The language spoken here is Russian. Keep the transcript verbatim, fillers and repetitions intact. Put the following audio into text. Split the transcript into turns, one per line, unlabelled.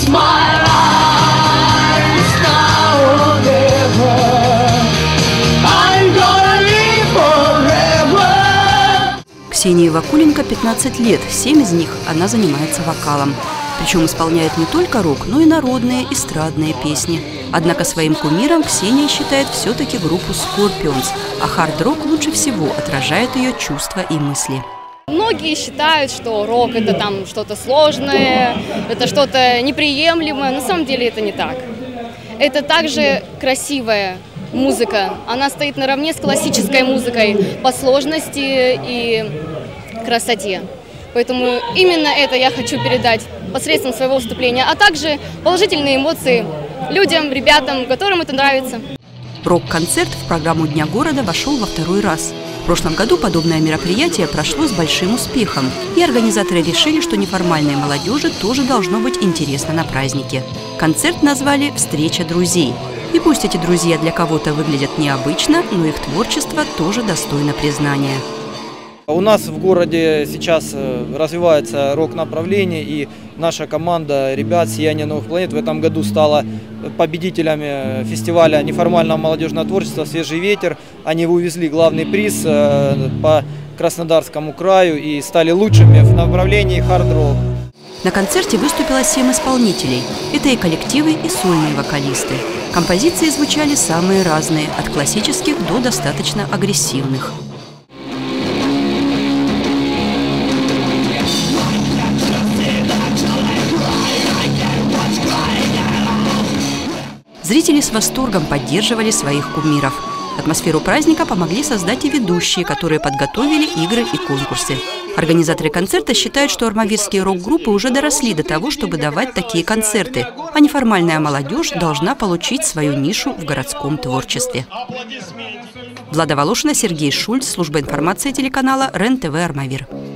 Ксении Вакуленко пятнадцать лет, семь из них она занимается вокалом. Причем исполняет не только рок, но и народные, эстрадные песни. Однако своим кумиром Ксения считает все-таки группу Scorpions, а хард-рок лучше всего отражает ее чувства и мысли.
Многие считают, что рок – это там что-то сложное, это что-то неприемлемое. На самом деле это не так. Это также красивая музыка. Она стоит наравне с классической музыкой по сложности и красоте. Поэтому именно это я хочу передать посредством своего выступления, а также положительные эмоции людям, ребятам, которым это нравится.
Рок-концерт в программу Дня города вошел во второй раз. В прошлом году подобное мероприятие прошло с большим успехом, и организаторы решили, что неформальной молодежи тоже должно быть интересно на празднике. Концерт назвали «Встреча друзей». И пусть эти друзья для кого-то выглядят необычно, но их творчество тоже достойно признания.
У нас в городе сейчас развивается рок-направление, и наша команда ребят «Сияние новых планет» в этом году стала победителями фестиваля неформального молодежного творчества «Свежий ветер». Они увезли главный приз по Краснодарскому краю и стали лучшими в направлении хард-рок.
На концерте выступило семь исполнителей. Это и коллективы, и сольные вокалисты. Композиции звучали самые разные, от классических до достаточно агрессивных. Зрители с восторгом поддерживали своих кумиров. Атмосферу праздника помогли создать и ведущие, которые подготовили игры и конкурсы. Организаторы концерта считают, что армавирские рок-группы уже доросли до того, чтобы давать такие концерты, а неформальная молодежь должна получить свою нишу в городском творчестве. Влада Волошина, Сергей Шульц, служба информации телеканала РЕН-ТВ Армавир.